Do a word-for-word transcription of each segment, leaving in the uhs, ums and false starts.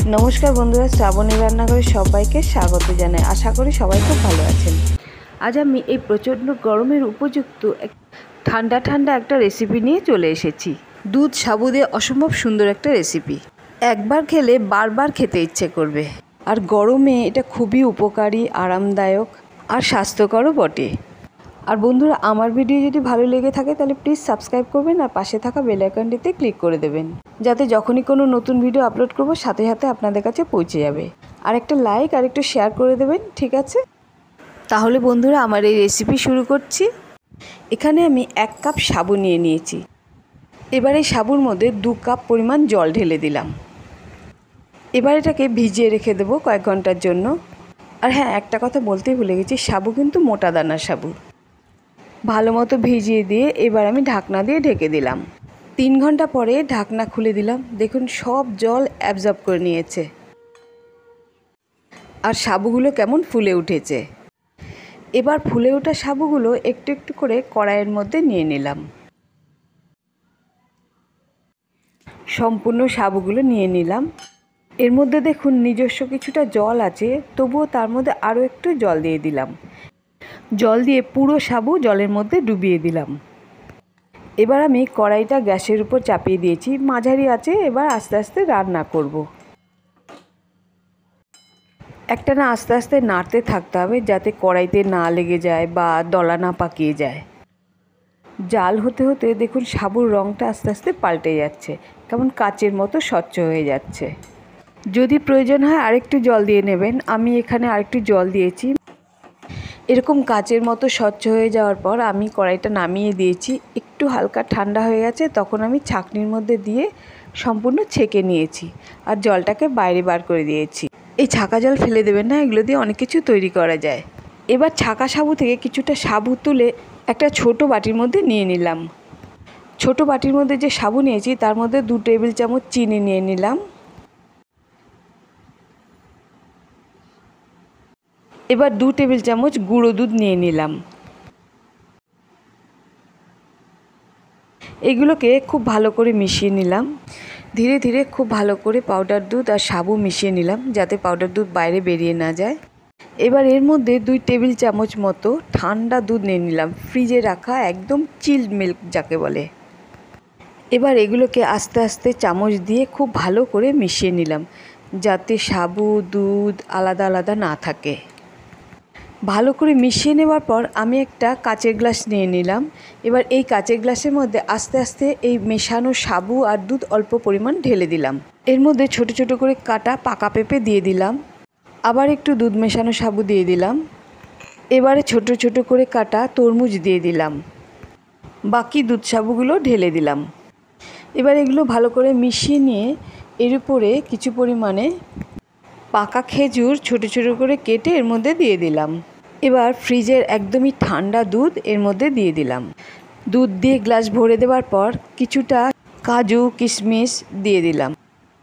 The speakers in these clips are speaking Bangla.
নমস্কার বন্ধুরা, শ্রাবণী রান্নাঘরে সবাইকে স্বাগত জানাই। আশা করি সবাই খুব ভালো আছেন। আজ আমি এই প্রচণ্ড গরমের উপযুক্ত এক ঠান্ডা ঠান্ডা একটা রেসিপি নিয়ে চলে এসেছি। দুধ সাবু দিয়ে অসম্ভব সুন্দর একটা রেসিপি, একবার খেলে বারবার খেতে ইচ্ছে করবে। আর গরমে এটা খুবই উপকারী, আরামদায়ক আর স্বাস্থ্যকরও বটে। আর বন্ধুরা, আমার ভিডিও যদি ভালো লেগে থাকে তাহলে প্লিজ সাবস্ক্রাইব করবেন আর পাশে থাকা বেল আইকনটিতে ক্লিক করে দেবেন, যাতে যখনই কোনো নতুন ভিডিও আপলোড করব সাথে সাথে আপনাদের কাছে পৌঁছে যাবে। আর একটা লাইক আর একটু শেয়ার করে দেবেন, ঠিক আছে? তাহলে বন্ধুরা, আমার এই রেসিপি শুরু করছি। এখানে আমি এক কাপ সাবু নিয়ে নিয়েছি। এবার এই সাবুর মধ্যে দু কাপ পরিমাণ জল ঢেলে দিলাম। এবার এটাকে ভিজিয়ে রেখে দেবো কয়েক ঘন্টার জন্য। আর হ্যাঁ, একটা কথা বলতেই ভুলে গেছি, সাবু কিন্তু মোটা দানার সাবু। ভালো মতো ভিজিয়ে দিয়ে এবার আমি ঢাকনা দিয়ে ঢেকে দিলাম। তিন ঘন্টা পরে ঢাকনা খুলে দিলাম। দেখুন, সব জল অ্যাবজর্ব করে নিয়েছে আর সাবুগুলো কেমন ফুলে উঠেছে। এবার ফুলে ওঠা সাবুগুলো একটু একটু করে কড়াইয়ের মধ্যে নিয়ে নিলাম। সম্পূর্ণ সাবুগুলো নিয়ে নিলাম। এর মধ্যে দেখুন নিজস্ব কিছুটা জল আছে, তবুও তার মধ্যে আরও একটু জল দিয়ে দিলাম। জল দিয়ে পুরো সাবু জলের মধ্যে ডুবিয়ে দিলাম। এবার আমি কড়াইটা গ্যাসের উপর চাপিয়ে দিয়েছি, মাঝারি আছে। এবার আস্তে আস্তে রান্না করব। একটা না আস্তে আস্তে নাড়তে থাকতে হবে, যাতে কড়াইতে না লেগে যায় বা দলা না পাকিয়ে যায়। জাল হতে হতে দেখুন সাবুর রঙটা আস্তে আস্তে পাল্টে যাচ্ছে, কেমন কাচের মতো স্বচ্ছ হয়ে যাচ্ছে। যদি প্রয়োজন হয় আরেকটু জল দিয়ে নেবেন। আমি এখানে আরেকটু জল দিয়েছি। এরকম কাচের মতো স্বচ্ছ হয়ে যাওয়ার পর আমি কড়াইটা নামিয়ে দিয়েছি। একটু হালকা ঠান্ডা হয়ে গেছে, তখন আমি ছাঁকনির মধ্যে দিয়ে সম্পূর্ণ ছেঁকে নিয়েছি আর জলটাকে বাইরে বার করে দিয়েছি। এই ছাঁকা জল ফেলে দেবেন না, এগুলো দিয়ে অনেক কিছু তৈরি করা যায়। এবার ছাঁকা সাবু থেকে কিছুটা সাবু তুলে একটা ছোট বাটির মধ্যে নিয়ে নিলাম। ছোট বাটির মধ্যে যে সাবু নিয়েছি তার মধ্যে দু টেবিল চামচ চিনি নিয়ে নিলাম। এবার দু টেবিল চামচ গুঁড়ো দুধ নিয়ে নিলাম। এগুলোকে খুব ভালো করে মিশিয়ে নিলাম। ধীরে ধীরে খুব ভালো করে পাউডার দুধ আর সাবু মিশিয়ে নিলাম, যাতে পাউডার দুধ বাইরে বেরিয়ে না যায়। এবার এর মধ্যে দুই টেবিল চামচ মতো ঠান্ডা দুধ নিয়ে নিলাম, ফ্রিজে রাখা একদম চিল্ড মিল্ক যাকে বলে। এবার এগুলোকে আস্তে আস্তে চামচ দিয়ে খুব ভালো করে মিশিয়ে নিলাম, যাতে সাবু দুধ আলাদা আলাদা না থাকে। ভালো করে মিশিয়ে নেওয়ার পর আমি একটা কাচের গ্লাস নিয়ে নিলাম। এবার এই কাচের গ্লাসের মধ্যে আস্তে আস্তে এই মেশানো সাবু আর দুধ অল্প পরিমাণ ঢেলে দিলাম। এর মধ্যে ছোট ছোট করে কাটা পাকা পেঁপে দিয়ে দিলাম। আবার একটু দুধ মেশানো সাবু দিয়ে দিলাম। এবারে ছোট ছোট করে কাটা তরমুজ দিয়ে দিলাম। বাকি দুধ সাবুগুলো ঢেলে দিলাম। এবার এগুলো ভালো করে মিশিয়ে নিয়ে এর উপরে কিছু পরিমাণে পাকা খেজুর ছোট ছোট করে কেটে এর মধ্যে দিয়ে দিলাম। এবার ফ্রিজের একদমই ঠান্ডা দুধ এর মধ্যে দিয়ে দিলাম। দুধ দিয়ে গ্লাস ভরে দেওয়ার পর কিছুটা কাজু কিশমিশ দিয়ে দিলাম।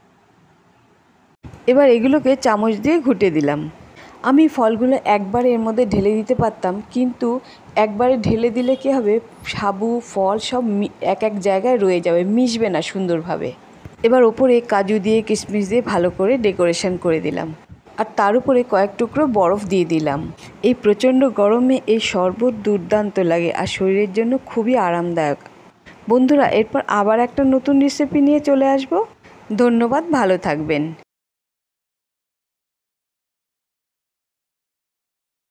এবার এগুলোকে চামচ দিয়ে ঘুটে দিলাম। আমি ফলগুলো একবার এর মধ্যে ঢেলে দিতে পারতাম, কিন্তু একবারে ঢেলে দিলে কী হবে, সাবু ফল সব এক এক জায়গায় রয়ে যাবে, মিশবে না সুন্দরভাবে। এবার ওপরে কাজু দিয়ে কিশমিশ দিয়ে ভালো করে ডেকোরেশন করে দিলাম আর তার উপরে কয়েক টুকরো বরফ দিয়ে দিলাম। এই প্রচণ্ড গরমে এই শরবত দুর্দান্ত লাগে আর শরীরের জন্য খুবই আরামদায়ক। বন্ধুরা, এরপর আবার একটা নতুন রেসিপি নিয়ে চলে আসব। ধন্যবাদ, ভালো থাকবেন।